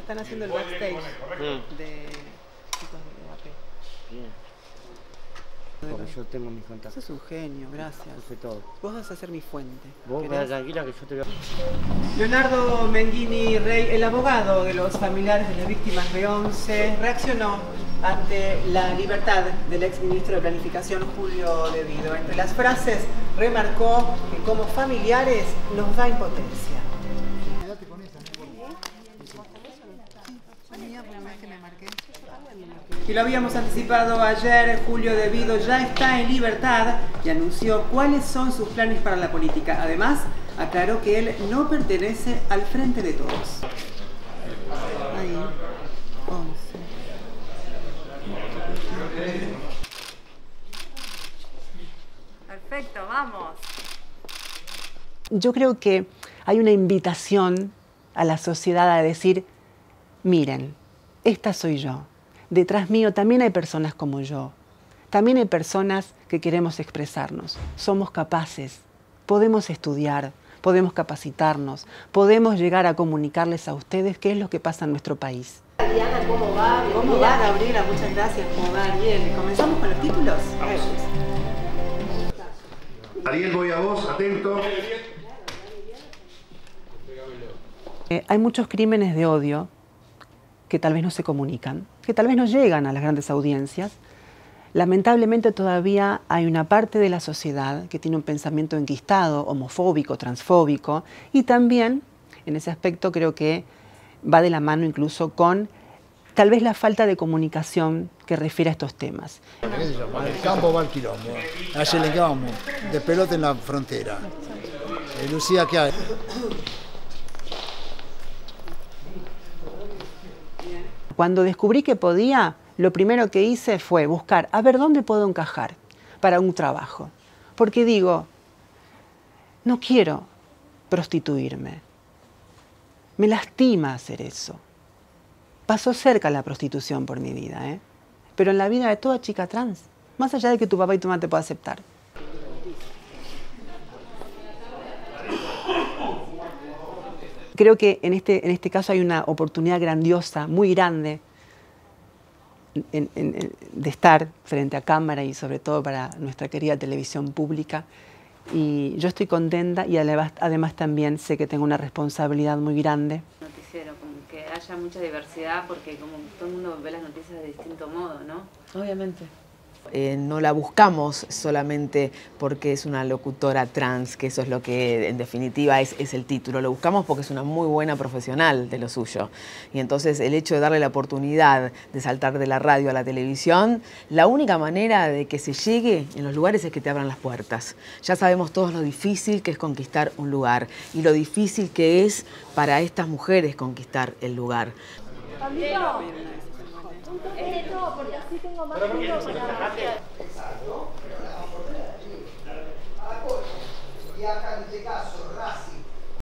están haciendo el backstage de chicos de AP. Bien. Porque yo tengo mis contactos. Sos un genio, gracias. Yo sé todo. Vos vas a ser mi fuente. Vos vas tranquila que yo te voy a... Leonardo Menghini Rey, el abogado de los familiares de las víctimas de Once, reaccionó ante la libertad del exministro de Planificación Julio De Vido. Entre las frases remarcó que como familiares nos da impotencia. Y lo habíamos anticipado ayer, Julio De Vido ya está en libertad y anunció cuáles son sus planes para la política. Además, aclaró que él no pertenece al Frente de Todos. Ahí, 11. Perfecto, vamos. Yo creo que hay una invitación a la sociedad a decir, miren, esta soy yo. Detrás mío también hay personas como yo. También hay personas que queremos expresarnos. Somos capaces, podemos estudiar, podemos capacitarnos, podemos llegar a comunicarles a ustedes qué es lo que pasa en nuestro país. Diana, ¿cómo va? ¿Cómo va, Gabriela? Muchas gracias. ¿Cómo va? Bien. ¿Comenzamos con los títulos? Ariel, voy a vos, atento. Hay muchos crímenes de odio que tal vez no se comunican, que tal vez no llegan a las grandes audiencias. Lamentablemente todavía hay una parte de la sociedad que tiene un pensamiento enquistado, homofóbico, transfóbico, y también, en ese aspecto, creo que va de la mano incluso con tal vez la falta de comunicación que refiere a estos temas. Al campo va al quilombo, allí le quedamos, de pelota en la frontera. Lucía, ¿qué hay? Cuando descubrí que podía, lo primero que hice fue buscar a ver dónde puedo encajar para un trabajo. Porque digo, no quiero prostituirme. Me lastima hacer eso. Pasó cerca la prostitución por mi vida, pero en la vida de toda chica trans, más allá de que tu papá y tu mamá te puedan aceptar. Creo que en este caso hay una oportunidad grandiosa, muy grande, de estar frente a cámara y sobre todo para nuestra querida televisión pública. Y yo estoy contenta y además también sé que tengo una responsabilidad muy grande. Noticiero, como que haya mucha diversidad porque como todo el mundo ve las noticias de distinto modo, ¿no? Obviamente. No la buscamos solamente porque es una locutora trans, que eso es lo que en definitiva es el título. Lo buscamos porque es una muy buena profesional de lo suyo. Y entonces el hecho de darle la oportunidad de saltar de la radio a la televisión, la única manera de que se llegue en los lugares es que te abran las puertas. Ya sabemos todos lo difícil que es conquistar un lugar y lo difícil que es para estas mujeres conquistar el lugar. Pablito, un toque de todo, porque así tengo más tiempo para...